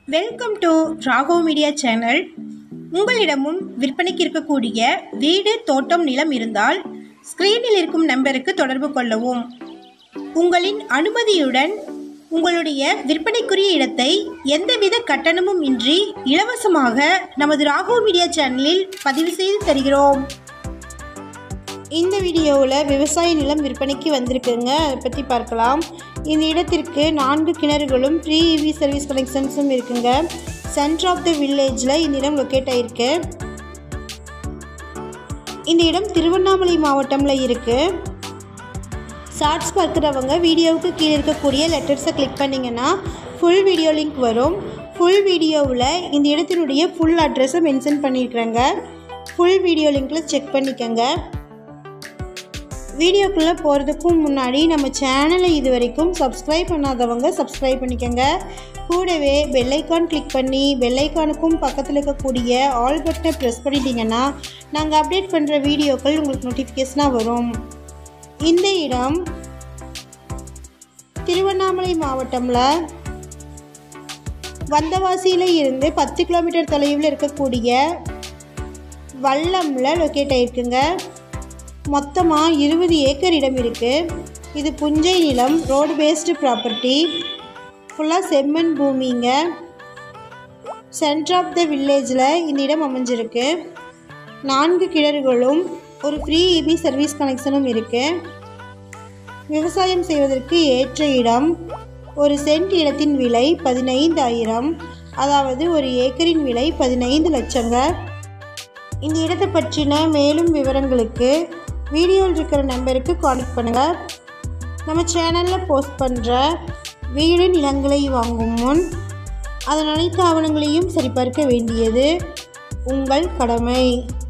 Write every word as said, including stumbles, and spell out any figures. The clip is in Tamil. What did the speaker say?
Welcome to Raghav media channel. உங்களிடமும் விற்பனைக்கு இருக்கக்கூடிய வீடு, தோட்டம், நிலம் இருந்தால் ஸ்கிரீனில் இருக்கும் நம்பருக்கு தொடர்பு கொள்ளவும். உங்களின் அனுமதியுடன் உங்களுடைய விற்பனைக்குரிய இடத்தை எந்தவித கட்டணமும் இன்றி இலவசமாக நமது ராகவ் மீடியா சேனலில் பதிவு செய்து தருகிறோம். இந்த வீடியோவில் விவசாய நிலம் விற்பனைக்கு வந்திருக்குங்க. அதை பற்றி பார்க்கலாம். இந்த இடத்திற்கு நான்கு கிணறுகளும் ப்ரீ இவி சர்வீஸ் கனெக்ஷன்ஸும் இருக்குங்க. சென்டர் ஆஃப் த வில்லேஜில் இந்த இடம் லொக்கேட் ஆகிருக்கு. இந்த இடம் திருவண்ணாமலை மாவட்டமில் இருக்குது. ஷார்ட்ஸ் பார்க்குறவங்க வீடியோவுக்கு கீழே இருக்கக்கூடிய லெட்டர்ஸை கிளிக் பண்ணிங்கன்னா ஃபுல் வீடியோ லிங்க் வரும். ஃபுல் வீடியோவில் இந்த இடத்தினுடைய ஃபுல் அட்ரஸை மென்ஷன் பண்ணியிருக்கிறாங்க. ஃபுல் வீடியோ லிங்க்கில் செக் பண்ணிக்கோங்க. வீடியோக்குள்ளே போகிறதுக்கும் முன்னாடி நம்ம சேனலை இது வரைக்கும் சப்ஸ்கிரைப் பண்ணாதவங்க சப்ஸ்கிரைப் பண்ணிக்கோங்க. கூடவே பெல்லைக்கான் கிளிக் பண்ணி பெல்லைக்கானுக்கும் பக்கத்தில் இருக்கக்கூடிய ஆல் பட்டனை ப்ரெஸ் பண்ணிட்டீங்கன்னா நாங்கள் அப்டேட் பண்ணுற வீடியோக்கள் உங்களுக்கு நோட்டிஃபிகேஷனாக வரும். இந்த இடம் திருவண்ணாமலை மாவட்டமில் வந்தவாசியில் இருந்து பத்து கிலோமீட்டர் தொலைவில் இருக்கக்கூடிய வல்லமில் லொக்கேட் ஆகிருக்குங்க. மொத்தமாக இருபது ஏக்கர் இடம் இருக்குது. இது புஞ்சை நிலம், ரோடு பேஸ்டு ப்ராப்பர்ட்டி, ஃபுல்லாக செம்மண் பூமிங்க. சென்டர் ஆஃப் த வில்லேஜில் இந்த இடம் அமைஞ்சிருக்கு. நான்கு கிணறுகளும் ஒரு ஃப்ரீ இபி சர்வீஸ் கனெக்ஷனும் இருக்குது. விவசாயம் செய்வதற்கு ஏற்ற இடம். ஒரு சென்ட் இடத்தின் விலை பதினைந்தாயிரம், அதாவது ஒரு ஏக்கரின் விலை பதினைந்து லட்சங்க. இந்த இடத்தை பற்றின மேலும் விவரங்களுக்கு வீடியோவில் இருக்கிற நம்பருக்கு கான்டாக்ட் பண்ணுங்கள். நம்ம சேனலில் போஸ்ட் பண்ணுற வீடு நிலங்களை வாங்கும் முன் அதன் அனைத்து ஆவணங்களையும் சரிபார்க்க வேண்டியது உங்கள் கடமை.